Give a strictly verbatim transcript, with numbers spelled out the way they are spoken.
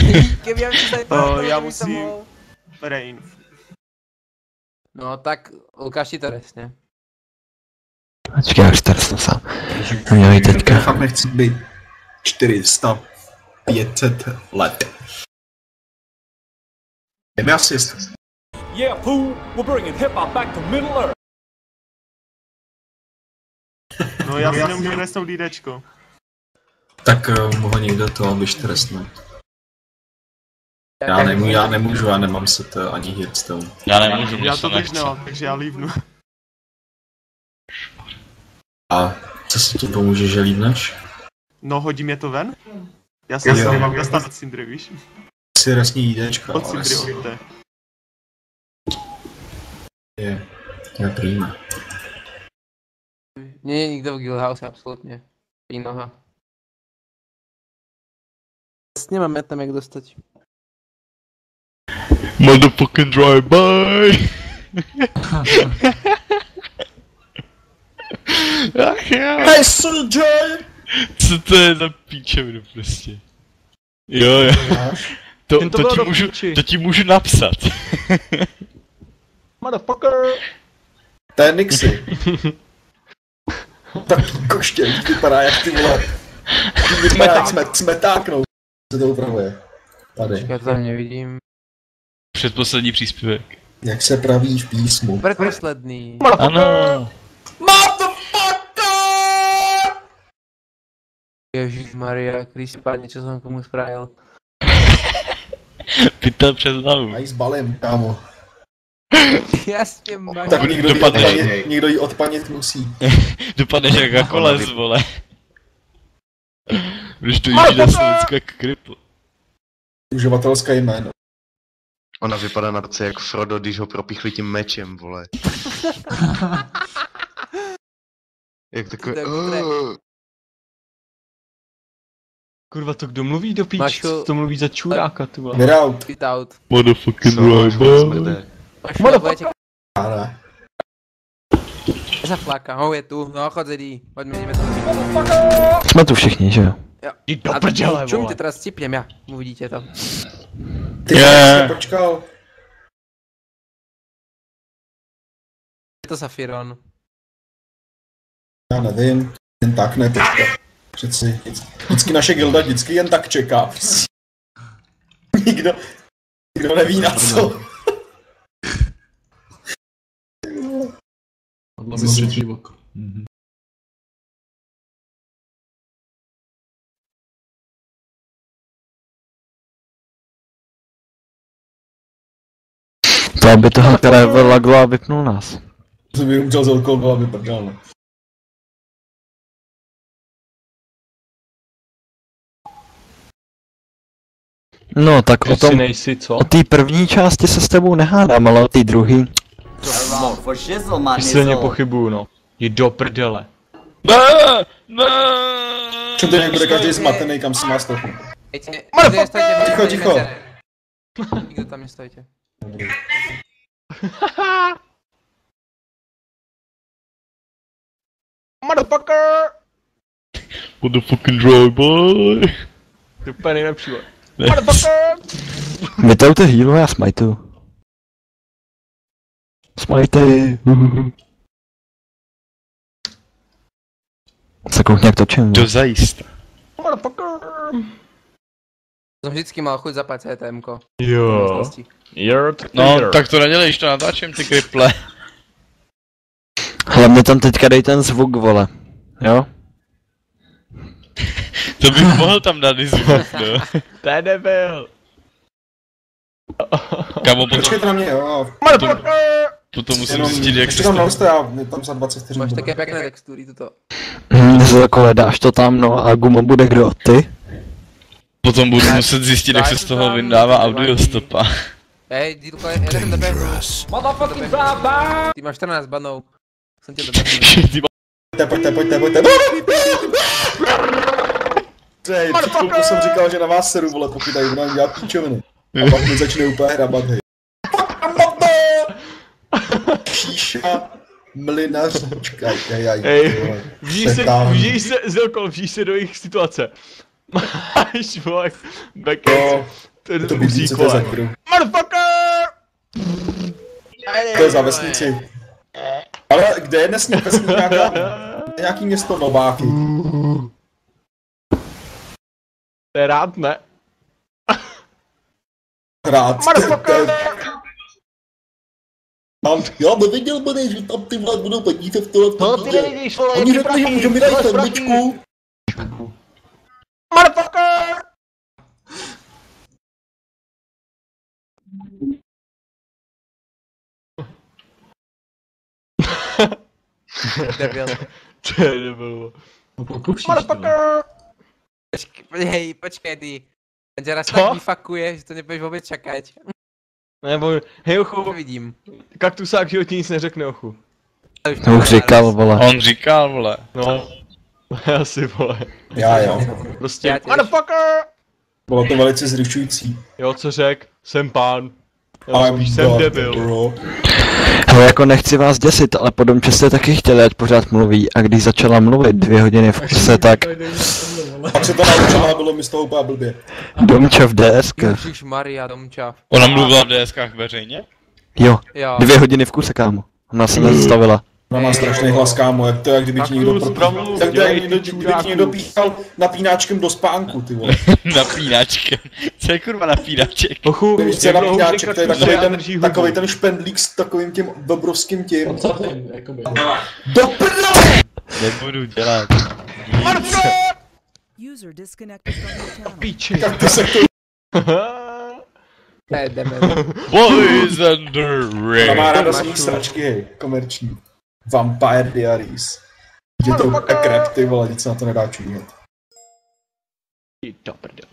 Kdyby já si uh, já musím... Rain. No tak, Lukáš ti to resně. Počkej, já už to resnu sám. Měli teďka. Já fakt nechci být čtyři sta pět set let. Je mi asist. Yeah, fool, we're bringing hip-hop back to Middle Earth. No já si nemůžu resnout DDčko. Tak uh, mohl někdo to, abyš to resnul. Já nemůžu, já nemůžu, já nemám set uh, ani hitstone. Já nemůžu, já to teď nemám, takže já lívnu. A co si ti pomůže, že lívneš? No hodím je to ven? Já se nemám dostat od Sindry, víš? Si resní jídečka, od Sindry odte. Je, je prýma. Nie je nikdo v Guildhouse, absolutně. Pí noha. S něma tam jak dostat. Motherfucking drive-by! Ach jo! Hey soldier! Co to je za píčevinu prostě? Jo jo. To, to, to, ti můžu, to ti můžu napsat. Motherfucker! To je Nixy. Tak koště, vypadá jak ty vole. Vypadá jak smet, smetáknou. Se to upravuje. Tady. Já to tam nevidím. Předposlední příspěvek. Jak se praví v písmu. Předposledný. Ano. Motherfucker! Ježišmarja, když si pár něco jsem komu spravil. Pytel přes hlavu. Já jí zbalím, kámo. Jasně, máš. Tak někdo, Dopadne. jí odpanit, někdo jí odpanit musí. Dopadneš jak koles, vole. Když to jíš na Slovenská kripl. Uživatelské jméno. Ona vypadá na ruce jak Frodo, když ho propíchli tím mečem, vole. Jak takový... Kurva, to kdo mluví do píč? Mášu... Co to mluví za čuráka, tu vole? Get out. Get out. Motherfucking drive-by. Motherfucker. Áno. Zafláka, ho je tu, no chod zedí, pojďme, jdeme to. Jsme tu všichni, že jo? Jo. Jdi do prdele, Čum vole. ty teraz cipněm, já, uvidíte to. Ty jsi počkal. Je to Safiron. Já nevím, jen tak nepočkat. Přeci, vždycky naše gilda vždycky jen tak čeká. Nikdo, nikdo neví na co. To aby toho Trevor laglo a vypnul nás. To by umřel z alkoholu a vyprdal, no. No tak o tom, nejsi, co? o té první části se s tebou nehádám, ale o té druhé. Silně pochybuju, no. Jdi do prdele. Ne, ne. Čím to nějak bude každý zmatený, kam si má stopu. Ticho, ticho. Nikdo tam nestojte. Motherfucker! Motherfucking drive-by. To je úplně nejlepší, vole. Motherfucker! Vytaujte healu, já smajtu. Smajty. Se koukni jak točím. To zajista. Motherfucker! Jsem vždycky mal chuť zapát C T M ko. Jo. No, tak to nedělej, to natáčím ty kriple. Hlavně tam teďka dej ten zvuk, vole. Jo? To bych mohl tam dát i zvuk, no. To je debil. Kamo, potom, Počkejte na mě, jo. potom, potom musím zjistit, jak se tam to... naroste, já tam za dvacet vteřin Máš budu. také pěkné textury, toto. Hm, Zlkole, dáš to tam, no a Gumo bude kdo, ty? Potom budu muset zjistit, jak se z toho vyndává audiostopa. Hej, Dílko, jeden tebe. Motherfucking drive-by! Ty máš čtrnáct banů. Jsem tě dobře. Pojďte, pojďte, pojďte, pojďte. Hej, před chvilkou jsem říkal, že na vás seru, vole, pokud tady budeme dělat píčoviny. A pak mi začne úplně hrabat, hej. Šíša, mlynař, počkaj, hej, hej. Hej, vžij se, vžij se, Zilko, vžij se do jejich situace. Máš, vole, backend, Je to bydlíci, to je za kterou. Motherfucker! To je za vesnici. Ale kde je dnes vesnici nějaká, nějaký město Nováky? To je rád, ne? Rád. Motherfucker! Mám, já neviděl, bude, že tam ty vole budou peníze v tohle. No ty nevidíš, vole, oni řekli, že můžeme dát torbičku. Motherfucker! Debil. To je debil. Motherfucker! Hej, počkej, ty. Ten tě raz Co? tak vyfakuje, že to nebudeš vůbec čekat. Nebo, hej ochu, To vidím. kaktusák životní nic neřekne ochu. To už říkal, vole. On říkal, vole. No. Asi, vole. Já jo. Prostě, Já těž. motherfucker! Bylo to velice zrušující. Jo, co řek? Jsem pán. Já I'm spíš jsem God, debil. bro. Ale jako nechci vás děsit, ale po Domče jste taky chtěli, ať pořád mluví. A když začala mluvit dvě hodiny v kuse, tak Pak se to naučila a bylo mi z toho úplně blbě. Domča v D S K. Ježišmarja, Domča. Ona mluvila v DSkách veřejně? Jo, Jo. dvě hodiny v kuse, kámo. Ona se nezastavila. Ona má strašný hlas, kámo, jak to, jak kdyby ti někdo Kaktus, propíchal. promluv, Jak to, jak dělej kdyby ty ti kdyby čuráku. ti někdo píchal napínáčkem do spánku, ty vole. Napínačkem. Co je kurva napínaček? Ochu, Víš, co je jak dlouho už napínáček, to je kaktus takový drží ten, hubu? takový ten špendlík s takovým tím obrovským tím. Co ten, jakoby. Do prdele! Nebudu dělat. User disconnected from your channel. Píči. Tak ty se to... To je debil. Boys under Ona má rain. ráda svý sračky, hej, komerční. Vampire Diaries. Je to krep, ty vole, nic se na to nedá čumět. Ty do prdele.